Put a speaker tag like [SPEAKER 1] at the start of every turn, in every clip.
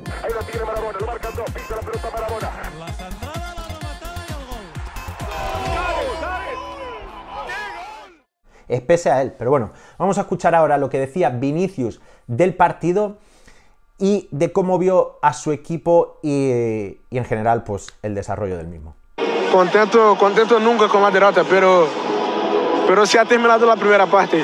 [SPEAKER 1] Ahí lo tiene Marabona, lo marcan dos, pisa la pelota Marabona.
[SPEAKER 2] La centrada, la rematada y el gol.
[SPEAKER 3] Es pese a él, pero bueno, vamos a escuchar ahora lo que decía Vinicius del partido y de cómo vio a su equipo y en general pues el desarrollo del mismo.
[SPEAKER 4] Contento nunca con la derrota, pero se ha terminado la primera parte.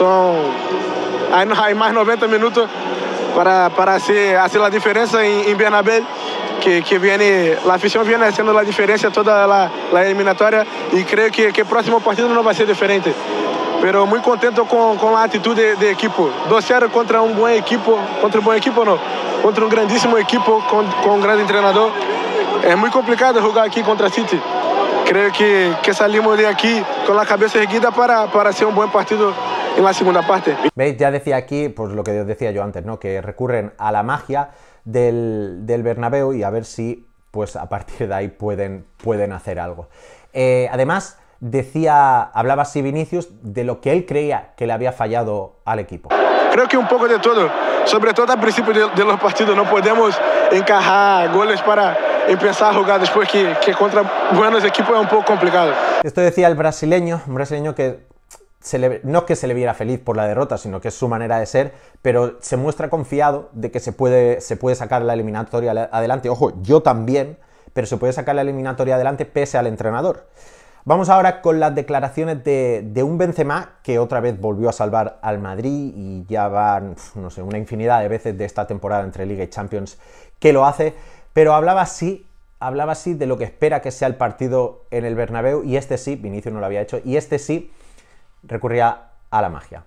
[SPEAKER 4] Hay más 90 minutos para hacer la diferencia en Bernabéu, que viene, la afición viene haciendo la diferencia toda la eliminatoria y creo que el próximo partido no va a ser diferente. Pero muy contento con la actitud de equipo. 2-0 contra un buen equipo, contra un grandísimo equipo con un gran entrenador. Es muy complicado jugar aquí contra City. Creo que salimos de aquí con la cabeza erguida para hacer un buen partido en la segunda parte.
[SPEAKER 3] ¿Veis? Ya decía aquí, pues lo que os decía yo antes, ¿no? Que recurren a la magia del Bernabéu y a ver si, pues a partir de ahí pueden hacer algo. Además, hablaba así Vinicius de lo que él creía que le había fallado al equipo.
[SPEAKER 4] Creo que un poco de todo, sobre todo al principio de los partidos. No podemos encajar goles para empezar a jugar después que contra buenos equipos es un poco complicado.
[SPEAKER 3] Esto decía el brasileño, un brasileño que no es que se le viera feliz por la derrota, sino que es su manera de ser, pero se muestra confiado de que se puede sacar la eliminatoria adelante. Ojo, yo también, pero se puede sacar la eliminatoria adelante pese al entrenador. Vamos ahora con las declaraciones de un Benzema que otra vez volvió a salvar al Madrid y ya van, no sé, una infinidad de veces de esta temporada entre Liga y Champions que lo hace, pero hablaba así de lo que espera que sea el partido en el Bernabéu y este sí, Vinicius no lo había hecho, y este sí recurría a la magia.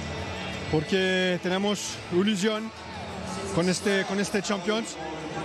[SPEAKER 5] Porque tenemos ilusión con este Champions.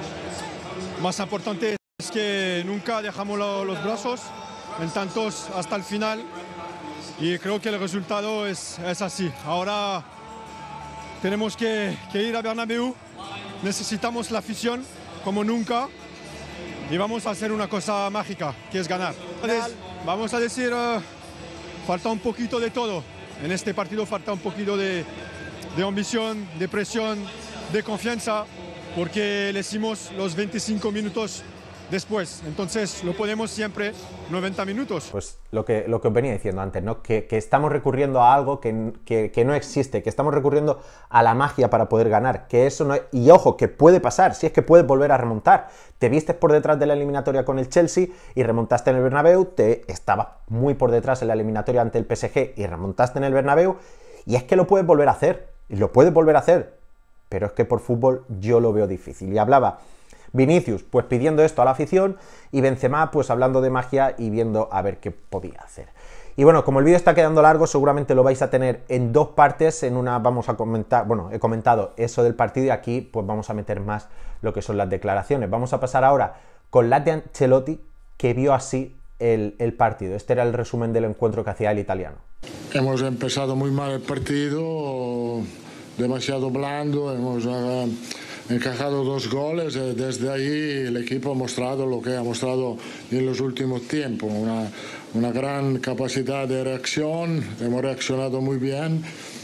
[SPEAKER 5] Más importante es que nunca dejamos los brazos en tantos hasta el final y creo que el resultado es así. Ahora tenemos que ir a Bernabéu, necesitamos la afición como nunca y vamos a hacer una cosa mágica, que es ganar. Vamos a decir, falta un poquito de todo. En este partido falta un poquito de ambición, de presión, de confianza, porque le hicimos los 25 minutos después, entonces lo ponemos siempre 90 minutos.
[SPEAKER 3] Pues lo que os venía diciendo antes, ¿no? Que estamos recurriendo a algo que no existe, que estamos recurriendo a la magia para poder ganar, que eso no es... Y ojo, que puede pasar, si es que puedes volver a remontar. Te vistes por detrás de la eliminatoria con el Chelsea y remontaste en el Bernabéu, estabas muy por detrás en la eliminatoria ante el PSG y remontaste en el Bernabéu, y es que lo puedes volver a hacer, y lo puedes volver a hacer, pero es que por fútbol yo lo veo difícil. Y hablaba Vinicius pues pidiendo esto a la afición y Benzema pues hablando de magia y viendo a ver qué podía hacer. Y bueno, como el vídeo está quedando largo, seguramente lo vais a tener en dos partes. En una vamos a comentar, bueno, he comentado eso del partido y aquí pues vamos a meter más lo que son las declaraciones. Vamos a pasar ahora con las de Ancelotti, que vio así el partido. Este era el resumen del encuentro que hacía el italiano.
[SPEAKER 6] Hemos empezado muy mal el partido, demasiado blando, hemos encajado 2 goles. Desde ahí el equipo ha mostrado lo que ha mostrado en los últimos tiempos, una gran capacidad de reacción, hemos reaccionado muy bien,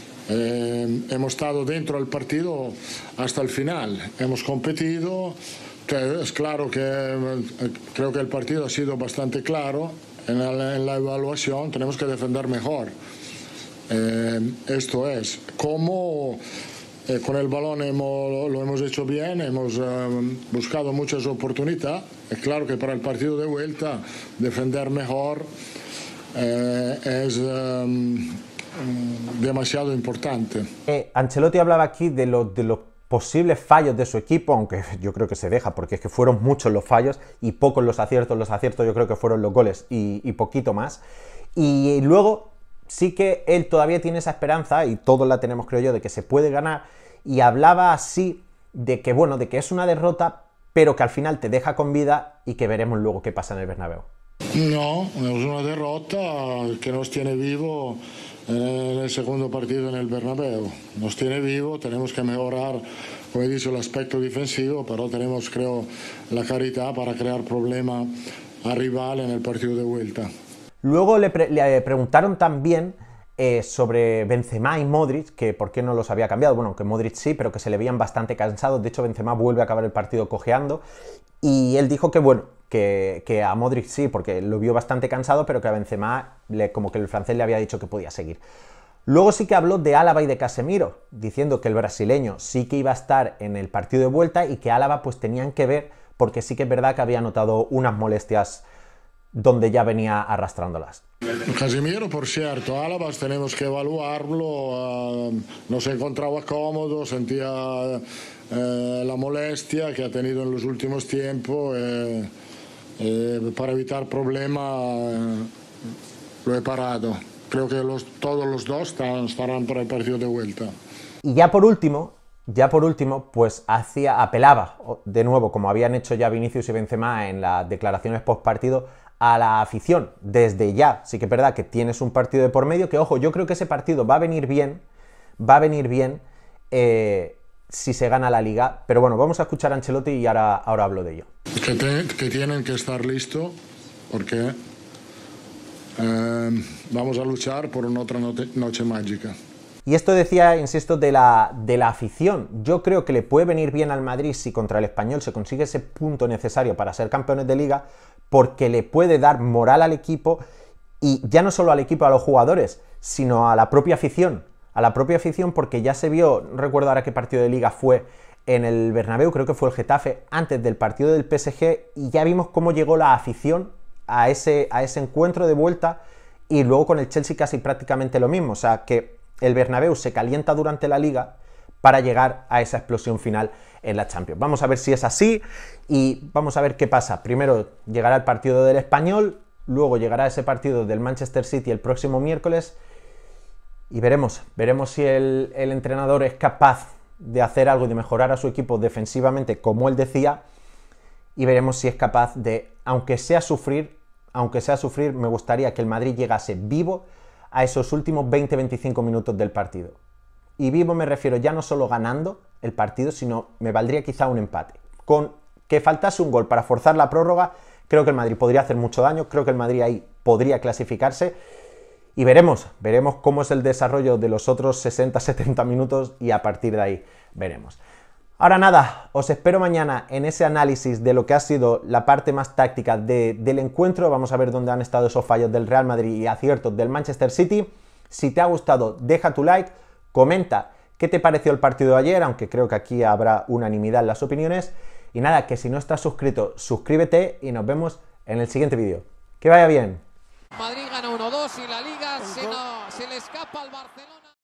[SPEAKER 6] hemos estado dentro del partido hasta el final, hemos competido. Es claro que creo que el partido ha sido bastante claro en la evaluación, tenemos que defender mejor. Esto es, como con el balón lo hemos hecho bien, hemos buscado muchas oportunidades. Es claro que para el partido de vuelta defender mejor es demasiado importante.
[SPEAKER 3] Ancelotti hablaba aquí de los posibles fallos de su equipo, aunque yo creo que se deja, porque es que fueron muchos los fallos y pocos los aciertos yo creo que fueron los goles y poquito más. Y luego sí que él todavía tiene esa esperanza, y todos la tenemos creo yo, de que se puede ganar, y hablaba así de que bueno, de que es una derrota, pero que al final te deja con vida y que veremos luego qué pasa en el Bernabéu.
[SPEAKER 6] No, es una derrota que nos tiene vivo en el segundo partido en el Bernabéu. Nos tiene vivo, tenemos que mejorar, como he dicho, el aspecto defensivo, pero tenemos, creo, la calidad para crear problemas al rival en el partido de vuelta.
[SPEAKER 3] Luego le preguntaron también sobre Benzema y Modric, que por qué no los había cambiado, bueno, que Modric sí, pero que se le veían bastante cansados. De hecho, Benzema vuelve a acabar el partido cojeando, y él dijo que bueno, que a Modric sí, porque lo vio bastante cansado, pero que a Benzema como que el francés le había dicho que podía seguir. Luego sí que habló de Álava y de Casemiro, diciendo que el brasileño sí que iba a estar en el partido de vuelta y que Álava pues tenían que ver, porque sí que es verdad que había notado unas molestias donde ya venía arrastrándolas.
[SPEAKER 6] Casemiro, por cierto, Álava tenemos que evaluarlo, no se encontraba cómodo, sentía la molestia que ha tenido en los últimos tiempos, para evitar problemas lo he parado. Creo que todos los dos estarán para el partido de vuelta.
[SPEAKER 3] Y ya por último, pues apelaba de nuevo, como habían hecho ya Vinicius y Benzema en las declaraciones post partido, a la afición desde ya. Sí que es verdad que tienes un partido de por medio, que ojo, yo creo que ese partido va a venir bien si se gana la Liga, pero bueno, vamos a escuchar a Ancelotti y ahora hablo de ello.
[SPEAKER 6] Que tienen que estar listos porque vamos a luchar por una otra noche mágica.
[SPEAKER 3] Y esto decía, insisto, de la afición. Yo creo que le puede venir bien al Madrid si contra el Español se consigue ese punto necesario para ser campeones de Liga, porque le puede dar moral al equipo, y ya no solo al equipo, a los jugadores, sino a la propia afición. A la propia afición, porque ya se vio, no recuerdo ahora qué partido de Liga fue, en el Bernabéu, creo que fue el Getafe, antes del partido del PSG, y ya vimos cómo llegó la afición a ese encuentro de vuelta, y luego con el Chelsea casi prácticamente lo mismo. O sea, que el Bernabéu se calienta durante la Liga para llegar a esa explosión final en la Champions. Vamos a ver si es así y vamos a ver qué pasa. Primero llegará el partido del Español, luego llegará ese partido del Manchester City el próximo miércoles, y veremos si el entrenador es capaz de hacer algo y de mejorar a su equipo defensivamente, como él decía, y veremos si es capaz de, aunque sea sufrir, me gustaría que el Madrid llegase vivo a esos últimos 20-25 minutos del partido. Y vivo me refiero ya no solo ganando el partido, sino me valdría quizá un empate. Con que faltase un gol para forzar la prórroga, creo que el Madrid podría hacer mucho daño, creo que el Madrid ahí podría clasificarse, y veremos cómo es el desarrollo de los otros 60-70 minutos, y a partir de ahí veremos. Ahora nada, os espero mañana en ese análisis de lo que ha sido la parte más táctica del encuentro. Vamos a ver dónde han estado esos fallos del Real Madrid y aciertos del Manchester City. Si te ha gustado, deja tu like, comenta qué te pareció el partido de ayer, aunque creo que aquí habrá unanimidad en las opiniones. Y nada, que si no estás suscrito, suscríbete y nos vemos en el siguiente vídeo. ¡Que vaya bien!
[SPEAKER 7] Madrid gana 1-2 y la Liga se le escapa al Barcelona.